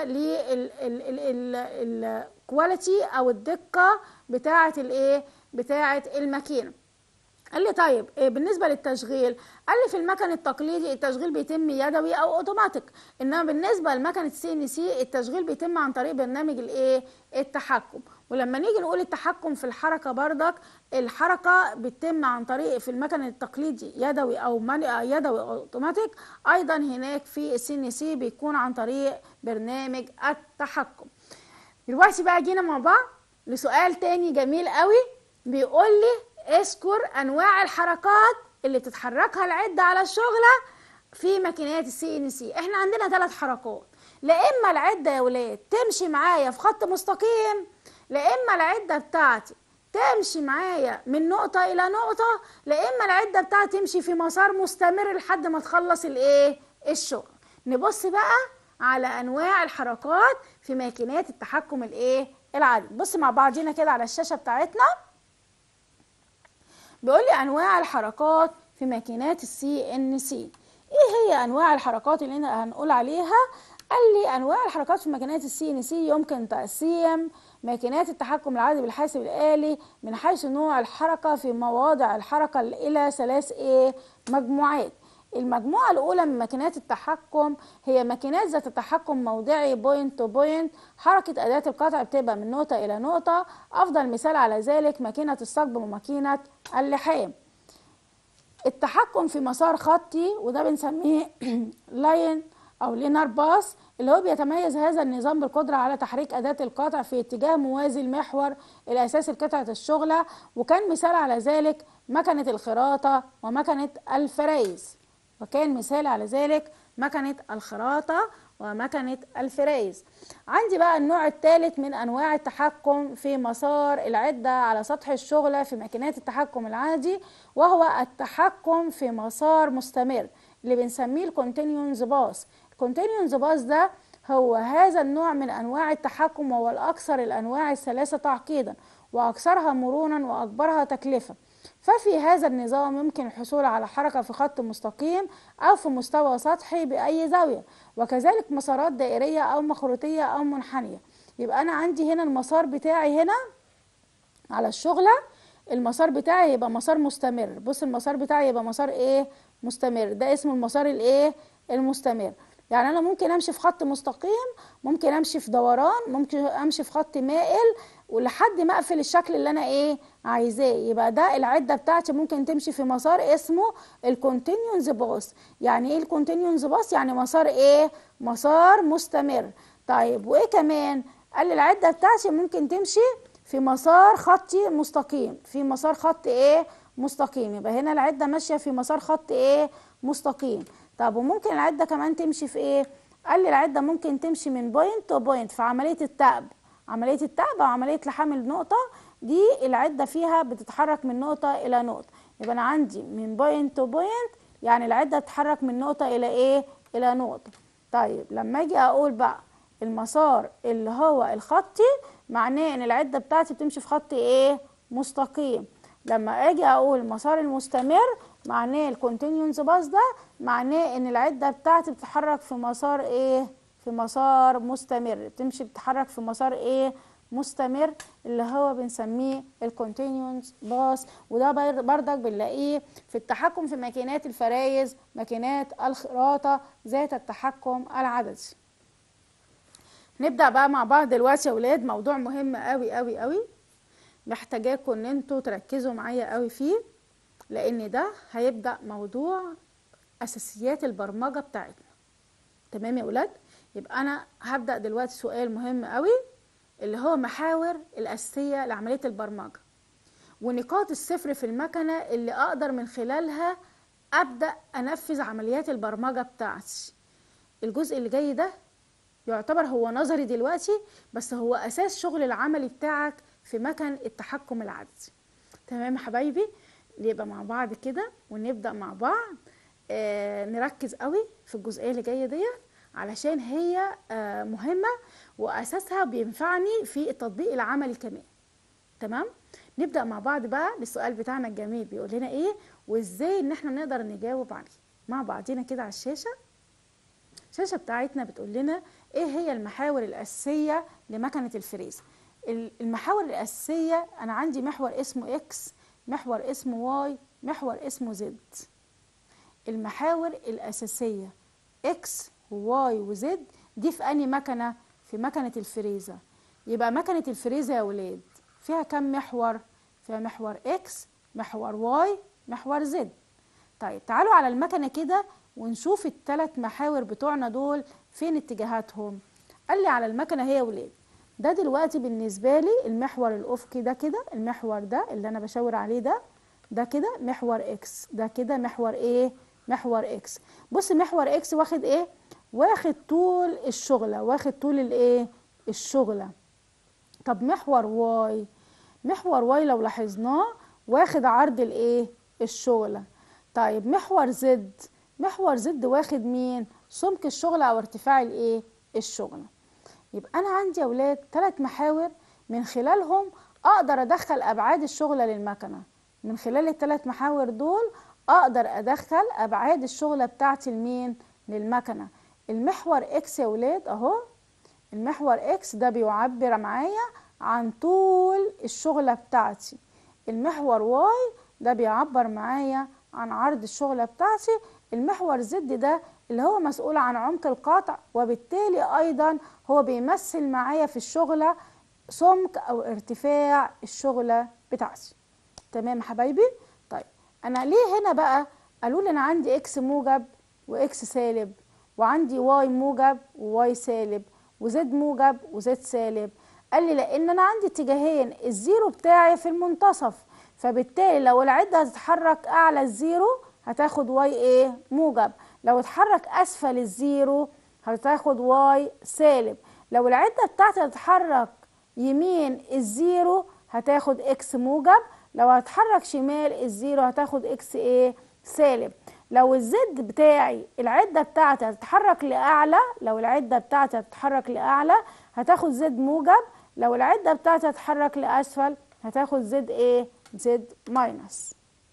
للكواليتي او الدقه بتاعه الايه بتاعه الماكينه. قال لي طيب إيه بالنسبه للتشغيل؟ قال لي في المكن التقليدي التشغيل بيتم يدوي او اوتوماتيك، انما بالنسبه لمكنه السي ان سي التشغيل بيتم عن طريق برنامج الايه التحكم. ولما نيجي نقول التحكم في الحركه بردك، الحركه بتتم عن طريق في المكن التقليدي يدوي او يدوي او اوتوماتيك، ايضا هناك في السي ان سي بيكون عن طريق برنامج التحكم. دلوقتي بقى جينا مع بعض لسؤال تاني جميل قوي، بيقول لي اذكر انواع الحركات اللي بتتحركها العده على الشغله في ماكينات السي ان سي. احنا عندنا ثلاث حركات، لا اما العده يا ولاد تمشي معايا في خط مستقيم، لا اما العده بتاعتي تمشي معايا من نقطه الى نقطه، لا اما العده بتاعتي تمشي في مسار مستمر لحد ما تخلص الايه الشغل. نبص بقى على انواع الحركات في ماكينات التحكم الايه العادي. بص مع بعضينا كده على الشاشه بتاعتنا، بيقول لي انواع الحركات في ماكينات السي ان سي. ايه هي انواع الحركات اللي هنقول عليها؟ قال لي انواع الحركات في ماكينات السي ان سي يمكن تقسيم ماكينات التحكم العادي بالحاسب الآلي من حيث نوع الحركة في مواضع الحركة الى ثلاث ايه مجموعات. المجموعة الأولى من ماكينات التحكم هي ماكينات ذات تحكم موضعي بوينت تو بوينت، حركة أداة القطع بتبقى من نقطة إلى نقطة. أفضل مثال على ذلك ماكينة الصقب وماكينة اللحام. التحكم في مسار خطي وده بنسميه لاين أو لينار باس، اللي هو بيتميز هذا النظام بالقدرة على تحريك أداة القطع في اتجاه موازي المحور الأساسي لقطعة الشغلة. وكان مثال على ذلك مكنة الخراطة ومكنة الفريز. وكان مثال على ذلك مكنة الخراطة ومكنة الفريز. عندي بقى النوع الثالث من أنواع التحكم في مسار العدة على سطح الشغلة في ماكينات التحكم العادي، وهو التحكم في مسار مستمر اللي بنسميه الكونتينيوس باس. الكونتينيوس باس ده هو هذا النوع من أنواع التحكم، وهو الأكثر الأنواع الثلاثة تعقيدا وأكثرها مرونة وأكبرها تكلفة. ففي هذا النظام يمكن الحصول على حركة في خط مستقيم أو في مستوى سطحي بأي زاوية، وكذلك مسارات دائرية أو مخروطية أو منحنية. يبقى أنا عندي هنا المسار بتاعي هنا على الشغلة، المسار بتاعي يبقى مسار مستمر. بص المسار بتاعي يبقى مسار إيه مستمر، ده اسمه المسار الإيه المستمر. يعني أنا ممكن أمشي في خط مستقيم، ممكن أمشي في دوران، ممكن أمشي في خط مائل، ولحد ما أقفل الشكل اللي أنا إيه عايزاه. يبقى ده العدة بتاعتي ممكن تمشي في مسار اسمه الكونتينيوس باس. يعني إيه الكونتينيوس باس؟ يعني مسار إيه؟ مسار مستمر. طيب وإيه كمان؟ قال لي العدة بتاعتي ممكن تمشي في مسار خطي مستقيم، في مسار خط ايه مستقيم. يبقى هنا العده ماشيه في مسار خط ايه مستقيم. طب وممكن العده كمان تمشي في ايه؟ قال لي العده ممكن تمشي من بوينت تو بوينت في عمليه التأب، عمليه التأب او عمليه لحام النقطه دي العده فيها بتتحرك من نقطه الى نقطه. يبقى انا عندي من بوينت تو بوينت يعني العده بتتحرك من نقطه الى ايه الى نقطه. طيب لما اجي اقول بقى المسار اللي هو الخطي معناه ان العده بتاعتي بتمشي في خط ايه مستقيم. لما اجي اقول المسار المستمر معناه الكونتينيوس باس ده معناه ان العده بتاعتي بتتحرك في مسار ايه في مسار مستمر، بتمشي بتتحرك في مسار ايه مستمر اللي هو بنسميه الكونتينيوس باس. وده بردك بنلاقيه في التحكم في ماكينات الفرايز، ماكينات الخراطه ذات التحكم العددي. نبدأ بقى مع بعض دلوقتي يا ولاد موضوع مهم قوي قوي قوي، محتاجاكم ان انتوا تركزوا معايا قوي فيه، لان ده هيبدأ موضوع اساسيات البرمجة بتاعتنا. تمام يا ولاد؟ يبقى انا هبدأ دلوقتي سؤال مهم قوي اللي هو محاور الاساسية لعملية البرمجة ونقاط الصفر في المكنة اللي اقدر من خلالها ابدأ انفذ عمليات البرمجة بتاعتي. الجزء اللي جاي ده يعتبر هو نظري دلوقتي، بس هو اساس شغل العملي بتاعك في مكن التحكم العددي. تمام يا حبايبي؟ نبقى مع بعض كده ونبدا مع بعض آه نركز قوي في الجزئيه اللي جايه ديت علشان هي آه مهمه واساسها بينفعني في التطبيق العملي كمان. تمام؟ نبدا مع بعض بقى بالسؤال بتاعنا الجميل بيقول لنا ايه وازاي ان احنا نقدر نجاوب عليه مع بعضينا كده على الشاشه. الشاشه بتاعتنا بتقول لنا ايه هي المحاور الاساسيه لمكنه الفريزه. المحاور الاساسيه انا عندي محور اسمه اكس، محور اسمه واي، محور اسمه زد. المحاور الاساسيه اكس وواي وزد دي في انهي مكنه؟ في مكنه الفريزه. يبقى مكنه الفريزه يا ولاد فيها كم محور؟ فيها محور اكس، محور واي، محور زد. طيب تعالوا على المكنه كده ونشوف الثلاث محاور بتوعنا دول فين اتجاهاتهم. قال لي على المكنه هي ولاد ده دلوقتي بالنسبه لي المحور الافقي ده كده، المحور ده اللي انا بشاور عليه ده ده كده محور اكس، ده كده محور ايه محور اكس. بص محور اكس واخد ايه؟ واخد طول الشغله، واخد طول الايه الشغله. طب محور واي، محور واي لو لاحظناه واخد عرض الايه الشغله. طيب محور زد، محور زد واخد مين؟ سمك الشغله او ارتفاع الايه الشغله. يبقى انا عندي يا اولاد ثلاث محاور من خلالهم اقدر ادخل ابعاد الشغله للمكنه. من خلال الثلاث محاور دول اقدر ادخل ابعاد الشغله بتاعتي لمين؟ للمكنه. المحور اكس يا اولاد اهو، المحور اكس ده بيعبر معايا عن طول الشغله بتاعتي. المحور واي ده بيعبر معايا عن عرض الشغله بتاعتي. المحور زد ده اللي هو مسؤول عن عمق القطع، وبالتالي ايضا هو بيمثل معايا في الشغله سمك او ارتفاع الشغله بتاعتي. تمام يا حبايبي؟ طيب انا ليه هنا بقى قالوا لي انا عندي اكس موجب واكس سالب، وعندي واي موجب وواي سالب، وزد موجب وزد سالب؟ قال لي لان انا عندي اتجاهين، الزيرو بتاعي في المنتصف، فبالتالي لو العده هتتحرك اعلى الزيرو هتاخد واي ايه موجب، لو اتحرك اسفل الزيرو هتاخد واي سالب. لو العده بتاعتي هتتحرك يمين الزيرو هتاخد اكس موجب، لو هتحرك شمال الزيرو هتاخد اكس ايه سالب. لو الزد بتاعي العده بتاعتي هتتحرك لاعلى، لو العده بتاعتي هتتحرك لاعلى هتاخد زد موجب، لو العده بتاعتي هتتحرك لاسفل هتاخد زد ايه زد ماينس.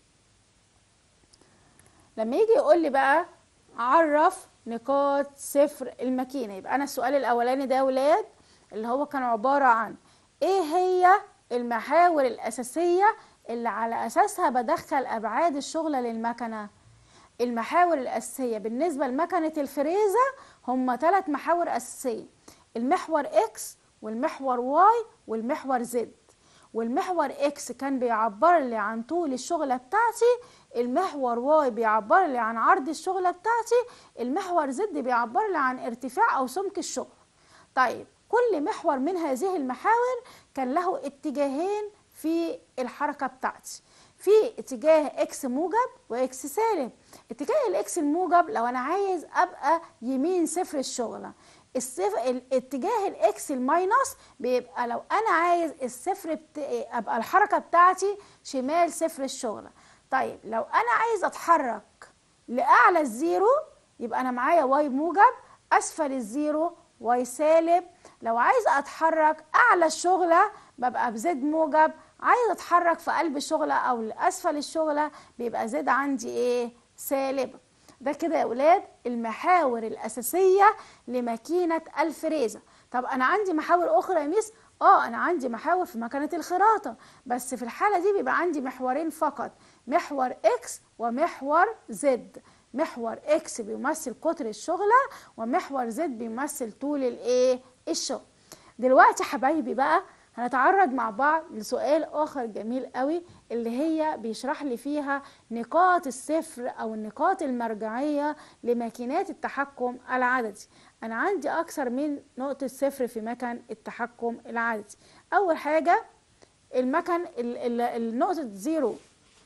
لما يجي يقول لي بقى عرف نقاط صفر الماكينه، يبقى انا السؤال الاولاني ده يا ولاد اللي هو كان عباره عن ايه هي المحاور الاساسيه اللي على اساسها بدخل ابعاد الشغله للمكنه. المحاور الاساسيه بالنسبه لمكنه الفريزه هم ثلاث محاور اساسيه، المحور اكس والمحور واي والمحور زد. والمحور اكس كان بيعبر لي عن طول الشغله بتاعتي، المحور واي بيعبر لي عن عرض الشغله بتاعتي، المحور زد بيعبر لي عن ارتفاع او سمك الشغل. طيب كل محور من هذه المحاور كان له اتجاهين في الحركة بتاعتي، في اتجاه اكس موجب واكس سالب. اتجاه الاكس الموجب لو انا عايز ابقى يمين صفر الشغلة، الصفر الاتجاه الاكس الماينس بيبقى لو انا عايز الصفر بت... ابقى الحركة بتاعتي شمال صفر الشغلة. طيب لو انا عايز اتحرك لاعلى الزيرو يبقى انا معايا واي موجب، اسفل الزيرو واي سالب. لو عايزه اتحرك اعلى الشغله ببقى بزد موجب، عايزه اتحرك في قلب الشغله او لاسفل الشغله بيبقى زد عندي ايه؟ سالبه. ده كده يا ولاد المحاور الاساسيه لماكينه الفريزه. طب انا عندي محاور اخرى يا ميس؟ اه انا عندي محاور في مكنه الخراطه، بس في الحاله دي بيبقى عندي محورين فقط، محور اكس ومحور زد. محور اكس بيمثل قطر الشغله ومحور زد بيمثل طول الايه؟ الشغل. دلوقتي حبايبي بقى هنتعرض مع بعض لسؤال اخر جميل قوي اللي هي بيشرح لي فيها نقاط الصفر او النقاط المرجعيه لماكينات التحكم العددي. انا عندي اكثر من نقطه صفر في مكن التحكم العددي. اول حاجه المكن النقطه زيرو،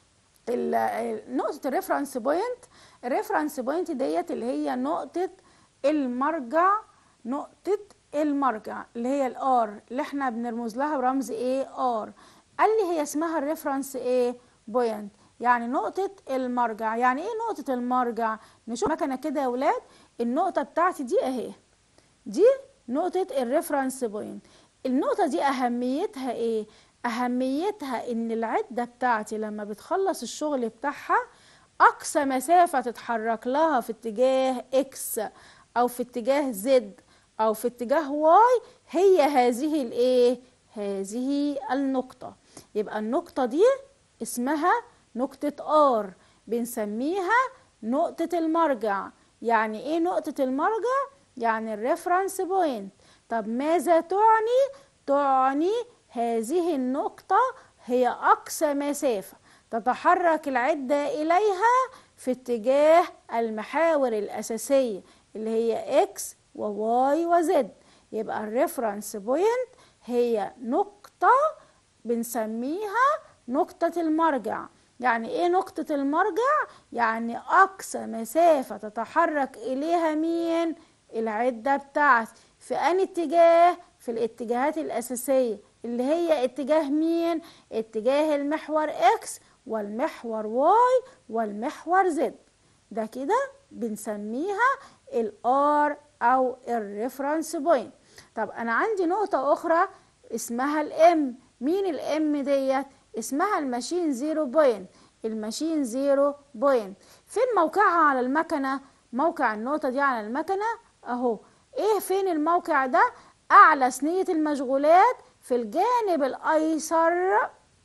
نقطة الريفرنس بوينت. الريفرنس بوينت ديت اللي هي نقطة المرجع، نقطة المرجع اللي هي الار اللي احنا بنرمز لها برمز ايه؟ ار. قال لي هي اسمها الريفرنس ايه؟ بوينت، يعني نقطة المرجع. يعني ايه نقطة المرجع؟ نشوف مكنة كده يا ولاد، النقطة بتاعتي دي اهي، دي نقطة الريفرنس بوينت. النقطة دي اهميتها ايه؟ اهميتها ان العدة بتاعتي لما بتخلص الشغل بتاعها اقصى مسافة تتحرك لها في اتجاه اكس او في اتجاه زد او في اتجاه واي هي هذه الايه؟ هذه النقطة. يبقى النقطة دي اسمها نقطة ار، بنسميها نقطة المرجع. يعني ايه نقطة المرجع؟ يعني الريفرنس بوينت. طب ماذا تعني؟ تعني هذه النقطة هي أقصى مسافة تتحرك العدة إليها في اتجاه المحاور الأساسية اللي هي X وواي وزد. يبقى الريفرنس بوينت هي نقطة بنسميها نقطة المرجع. يعني ايه نقطة المرجع؟ يعني أقصى مسافة تتحرك إليها مين؟ العدة بتاعتي. في أي اتجاه؟ في الاتجاهات الأساسية اللي هي اتجاه مين؟ اتجاه المحور اكس والمحور واي والمحور زد. ده كده بنسميها الار او الريفرنس بوينت. طب انا عندي نقطة اخرى اسمها الام. مين الام ديت؟ اسمها الماشين زيرو بوينت. الماشين زيرو بوينت فين موقعها على المكنة؟ موقع النقطة دي على المكنة اهو. ايه فين الموقع ده؟ اعلى صينية المشغولات في الجانب الايسر،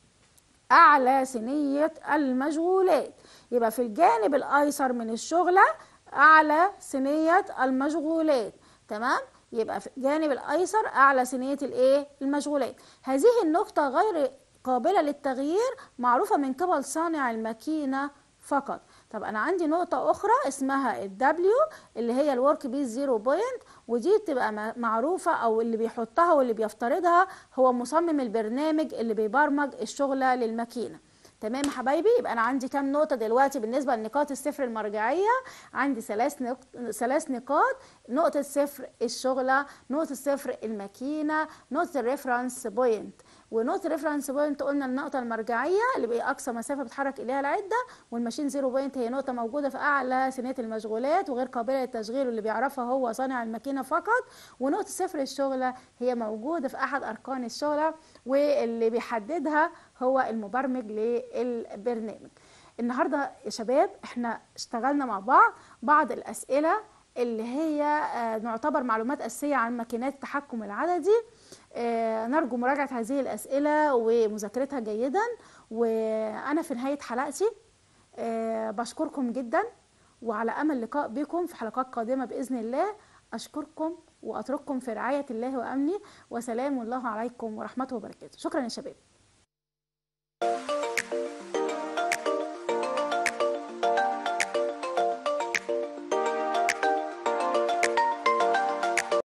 اعلى صينية المشغولات. يبقى في الجانب الايسر من الشغلة اعلى صينية المشغولات. تمام؟ يبقى في الجانب الايسر اعلى صينية الايه؟ المشغولات. هذه النقطة غير قابلة للتغيير، معروفة من قبل صانع الماكينة فقط. طب انا عندي نقطة اخرى اسمها الدبليو اللي هي الورك بيس زيرو بوينت، ودي بتبقى معروفة او اللي بيحطها واللي بيفترضها هو مصمم البرنامج اللي بيبرمج الشغلة للماكينة. تمام يا حبايبي؟ يبقى انا عندي كام نقطة دلوقتي بالنسبة لنقاط الصفر المرجعية؟ عندي ثلاث نقط ثلاث نقاط. نقطة صفر الشغلة، نقطة صفر الماكينة، نقطة الريفرنس بوينت. ونقطة الريفرنس بوينت قلنا النقطة المرجعية اللي بقى أقصى مسافة بتحرك إليها العدة، والماشين زيرو بوينت هي نقطة موجودة في أعلى صينية المشغولات وغير قابلة للتشغيل واللي بيعرفها هو صانع الماكينة فقط. ونقطة صفر الشغلة هي موجودة في أحد أركان الشغلة واللي بيحددها هو المبرمج للبرنامج. النهاردة يا شباب احنا اشتغلنا مع بعض بعض الأسئلة اللي هي نعتبر معلومات أساسية عن ماكينات التحكم العددي. نرجو مراجعة هذه الأسئلة ومذاكرتها جيدا. وأنا في نهاية حلقتي بشكركم جدا، وعلى أمل لقاء بكم في حلقات قادمة بإذن الله. أشكركم وأترككم في رعاية الله وأمنه، وسلام الله عليكم ورحمته وبركاته. شكرا يا شباب.